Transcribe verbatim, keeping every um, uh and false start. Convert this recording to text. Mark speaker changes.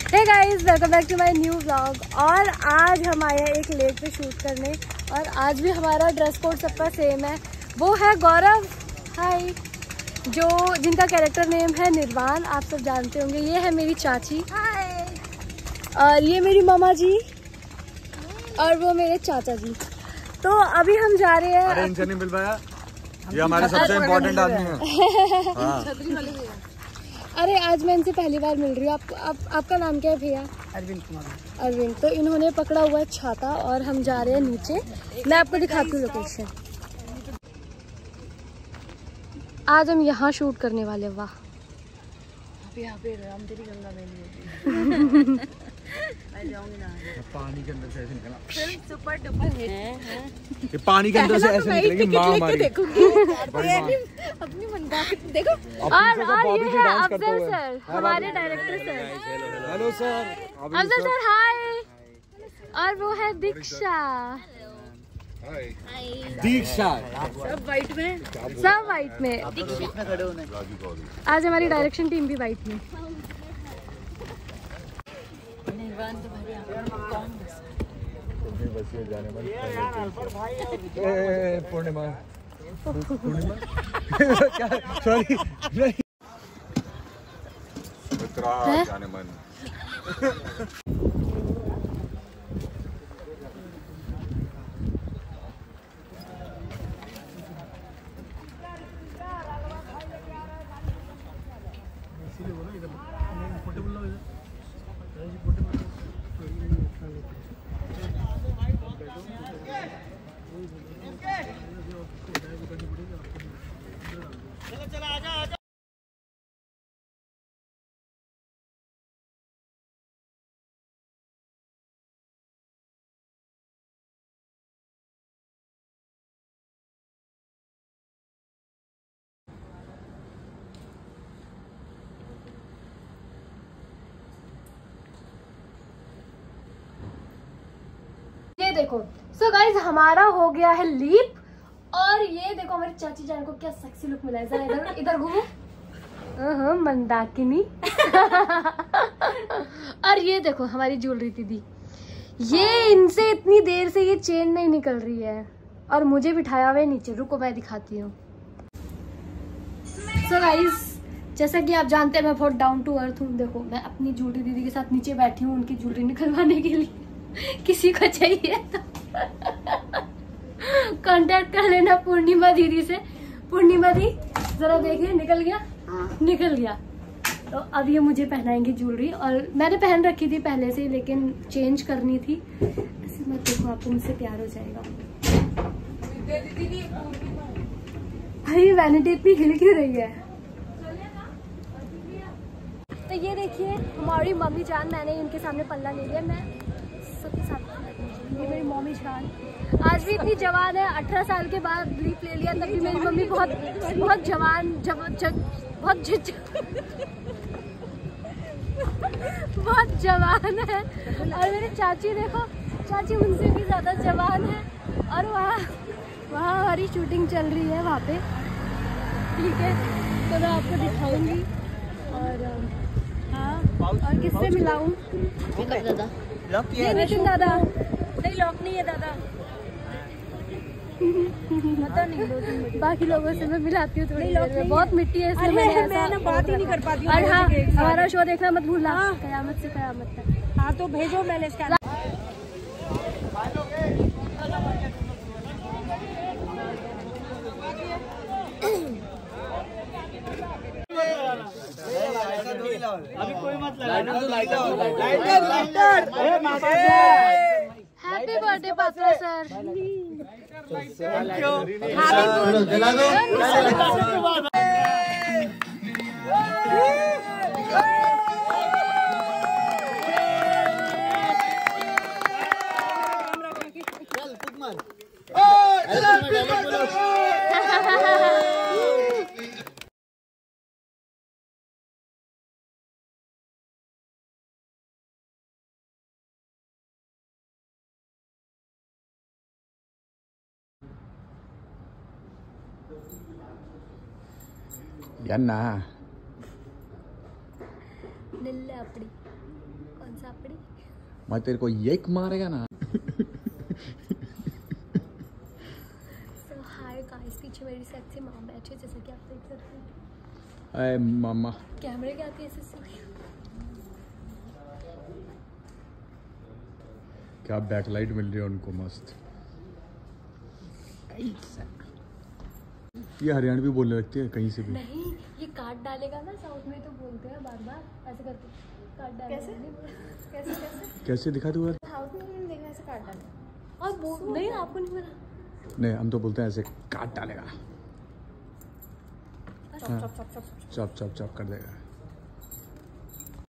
Speaker 1: Hey guys, welcome back to my new vlog. और आज हम आए हैं एक लेक पे शूट करने और आज भी हमारा ड्रेस कोड सबका सेम है। वो है गौरव, हाय, जो जिनका कैरेक्टर नेम है निर्वाण, आप सब जानते होंगे। ये है मेरी चाची, हाय, और ये मेरी मामा जी और वो मेरे चाचा जी। तो अभी हम जा रहे हैं।
Speaker 2: अरे इनसे नहीं मिल पाया, ये हमारे सबसे इम्पोर्टेंट आदमी है। हाँ।
Speaker 1: अरे आज मैं इनसे पहली बार मिल रही हूँ। आप, आप, आपका नाम क्या है भैया?
Speaker 3: अरविंद कुमार।
Speaker 1: अरविंद। तो इन्होंने पकड़ा हुआ है छाता और हम जा रहे हैं नीचे। मैं आपको दिखाती हूँ लोकेशन। आज हम यहाँ शूट करने वाले। वाह,
Speaker 3: यहाँ पे राम तेरी गंगा में मैं जाऊंगी ना।
Speaker 2: पानी के अंदर से ऐसे निकला,
Speaker 3: फिल्म सुपर डुपर हिट है।
Speaker 2: ये पानी के अंदर से ऐसे निकलेगी माँ हमारी।
Speaker 3: देखूंगी अपनी मनगा देखो।
Speaker 1: और और ये है अफजल सर, हमारे director sir.
Speaker 2: Hello sir.
Speaker 1: Afzal sir hi. और वो है दीक्षा।
Speaker 2: दीक्षा
Speaker 3: सब वाइट में,
Speaker 1: सब वाइट में। आज हमारी डायरेक्शन टीम भी वाइट में।
Speaker 2: पूर्णिमा पूर्णिमा क्या, सॉरी, जाने मन।
Speaker 1: ये देखो, सो so गाइज हमारा हो गया है लीप। और ये देखो हमारी चाची जान को क्या सेक्सी लुक मिला है। जरा इधर इधर घूमो। हाँ, मंदाकिनी। और ये देखो हमारी ज्वेलरी दीदी, ये इनसे इतनी देर से ये चेन नहीं निकल रही है और मुझे बिठाया हुआ है नीचे। रुको मैं दिखाती हूँ। सो गाइज जैसा कि आप जानते हैं मैं बहुत डाउन टू अर्थ हूँ। देखो मैं अपनी ज्वेलरी दीदी के साथ नीचे बैठी हूँ उनकी ज्वेलरी निकलवाने के लिए। किसी को चाहिए तो कांटेक्ट कर लेना पूर्णिमा दीदी से। पूर्णिमा दी जरा देखिए, निकल गया। हाँ। निकल गया। तो अब ये मुझे पहनाएंगे ज्वेलरी और मैंने पहन रखी थी पहले से, लेकिन चेंज करनी थी। ऐसे मत देखो, आपको मुझसे प्यार हो जाएगा। भाई वैनिटी इतनी हिल क्यों रही है? तो ये देखिए हमारी मम्मी जान, मैंने इनके सामने पल्ला ले लिया। मैं सबके साथ, ये मेरी मम्मी जान आज भी इतनी जवान है। अठारह साल के बाद लीप ले लिया तब भी मेरी मम्मी बहुत बहुत जवान जब जग, बहुत जज, बहुत जवान है। और मेरी चाची देखो, चाची उनसे भी ज्यादा जवान है। और वहाँ वहाँ हमारी शूटिंग चल रही है वहाँ पे, ठीक है? तो मैं आपको दिखाऊंगी। और हाँ, और किससे मिलाऊं? दादा, ये नितिन दादा। नहीं लॉक नहीं है दादा। पता नहीं, दो तीन बाकी लोगों से मैं मिलाती हूँ थोड़ी देर में। बहुत मिट्टी है इसलिए मैंने मैं ना बात ही नहीं कर पाती हूँ। और हाँ, हमारा शो देखना मत भूलना, कयामत से कयामत तक। हाँ तो भेजो, मैंने इसका
Speaker 3: अभी कोई मत लगा। Lighter lighter
Speaker 1: happy birthday Patra sir.
Speaker 2: जला दो।
Speaker 1: నిల్ల అప్పుడు सोन सापड़ी।
Speaker 2: मैं तेरे को एक मारेगा ना।
Speaker 1: So hi guys, पीछे मेरी सेक्सी मॉम बैठी है जैसे कि आप देख सकते हैं।
Speaker 2: अरे मामा
Speaker 1: कैमरे के आती है ऐसे।
Speaker 2: क्या बैकलाइट मिल रही है उनको मस्त। ये हरियाणवी बोलने लगती है कहीं से भी।
Speaker 1: नहीं, ये काट डालेगा ना, साउथ में तो बोलते हैं बार बार ऐसे करके काट डालेगा।
Speaker 3: कैसे कैसे कैसे
Speaker 2: कैसे दिखा दूँ यार?
Speaker 3: हाउस में नहीं देखा ऐसे काट डाले।
Speaker 1: और वो नहीं, आपको नहीं पता।
Speaker 2: नहीं, हम तो बोलते हैं ऐसे काट डालेगा,
Speaker 3: chop chop chop chop
Speaker 2: chop chop chop कर देगा।